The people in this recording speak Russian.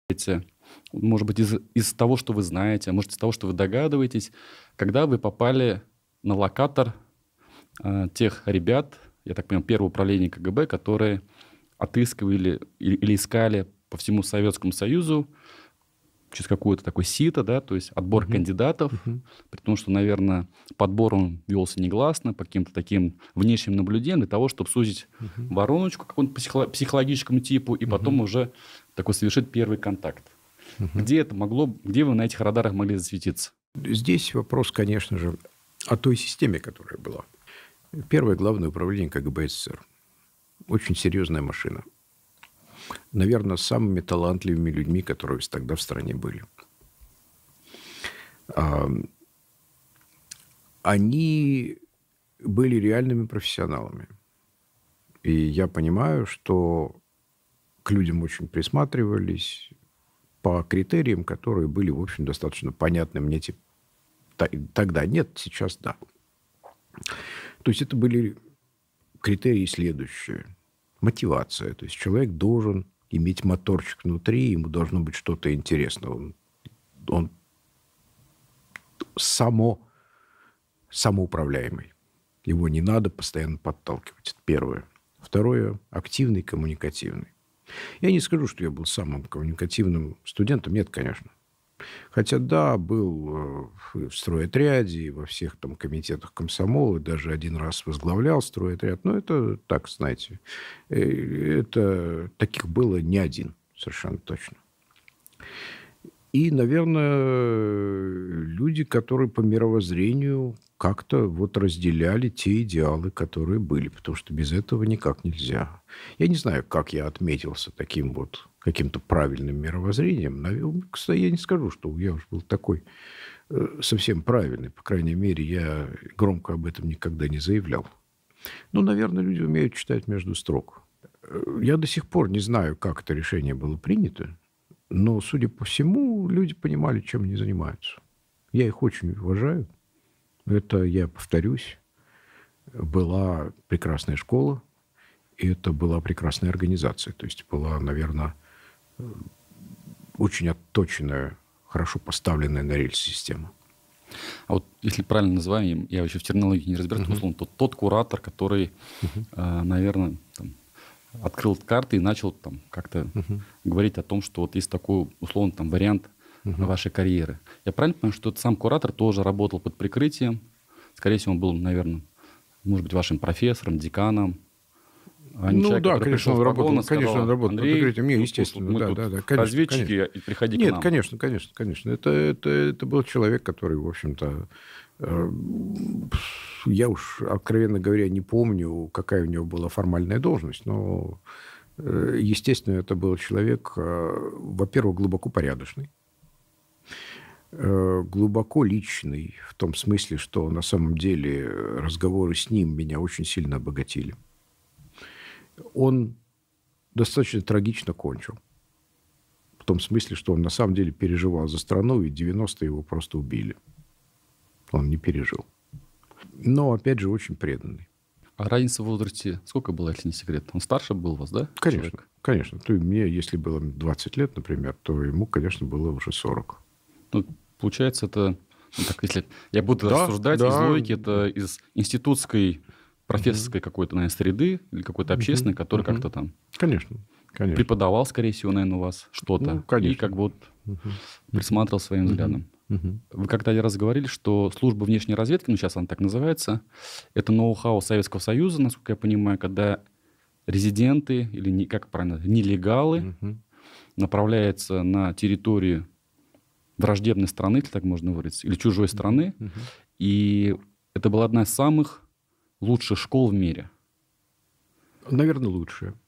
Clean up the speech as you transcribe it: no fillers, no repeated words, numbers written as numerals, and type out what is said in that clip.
может быть, из того, что вы знаете, а может, из того, что вы догадываетесь, когда вы попали на локатор тех ребят, я так понимаю, первого управления КГБ, которые отыскивали или искали по всему Советскому Союзу через какое-то такое сито, да, то есть отбор кандидатов, при том, что, наверное, подбор он велся негласно, по каким-то таким внешним наблюдениям, для того, чтобы сузить вороночку какому-то психологическому типу и потом уже такой совершить первый контакт. Где вы на этих радарах могли засветиться? Здесь вопрос, конечно же, о той системе, которая была. Первое главное управление КГБ СССР. Очень серьезная машина. Наверное, с самыми талантливыми людьми, которые тогда в стране были. Они были реальными профессионалами. И я понимаю, что к людям очень присматривались по критериям, которые были, в общем, достаточно понятны мне тогда. Нет, сейчас да. То есть это были критерии следующие. Мотивация. То есть человек должен иметь моторчик внутри, ему должно быть что-то интересное. Он самоуправляемый. Его не надо постоянно подталкивать. Это первое. Второе. Активный, коммуникативный. Я не скажу, что я был самым коммуникативным студентом. Нет, конечно. Хотя, да, был в стройотряде, во всех там комитетах комсомола, даже один раз возглавлял стройотряд. Но это так, знаете, это таких было не один, совершенно точно. И, наверное, люди, которые по мировоззрению как-то вот разделяли те идеалы, которые были, потому что без этого никак нельзя. Я не знаю, как я отметился таким вот каким-то правильным мировоззрением. Наверное, кстати, я не скажу, что я уж был такой совсем правильный. По крайней мере, я громко об этом никогда не заявлял. Ну, наверное, люди умеют читать между строк. Я до сих пор не знаю, как это решение было принято, но, судя по всему, люди понимали, чем они занимаются. Я их очень уважаю. Это, я повторюсь, была прекрасная школа, и это была прекрасная организация. То есть была, наверное, очень отточенная, хорошо поставленная на рельсы система. А вот если правильно называем, я еще в терминологии не разбираюсь, условно, тот куратор, который, наверное, там, открыл карты и начал там как-то говорить о том, что вот есть такой, условно, там, вариант вашей карьеры. Я правильно понимаю, что сам куратор тоже работал под прикрытием? Скорее всего, он был, наверное, может быть, вашим профессором, деканом. Ну человек, да, конечно, он работал, сказал, под прикрытием. Не, естественно, да, конечно, разведчики, конечно. Приходи к нам. Нет, конечно. Это был человек, который, в общем-то, я уж, откровенно говоря, не помню, какая у него была формальная должность, но, естественно, это был человек, во-первых, глубоко порядочный, глубоко личный, в том смысле, что на самом деле разговоры с ним меня очень сильно обогатили. Он достаточно трагично кончил. В том смысле, что он на самом деле переживал за страну, и 90-е его просто убили. Он не пережил. Но, опять же, очень преданный. А разница в возрасте сколько была, если не секрет? Он старше был вас, да? Конечно, конечно. То мне, если было 20 лет, например, то ему, конечно, было уже 40. Ну, получается, это... Ну, так, если я буду рассуждать из логики, это из институтской, профессорской какой-то, наверное, среды или какой-то общественной, который как-то там... Конечно. Преподавал, скорее всего, наверное, у вас что-то. Ну, и как бы вот присматривал своим взглядом. Вы когда-то раз говорили, что служба внешней разведки, ну, сейчас она так называется, это ноу-хау Советского Союза, насколько я понимаю, когда резиденты, или, как правильно, нелегалы направляются на территорию враждебной страны, если так можно выразиться, или чужой страны. И это была одна из самых лучших школ в мире. Наверное, лучшая.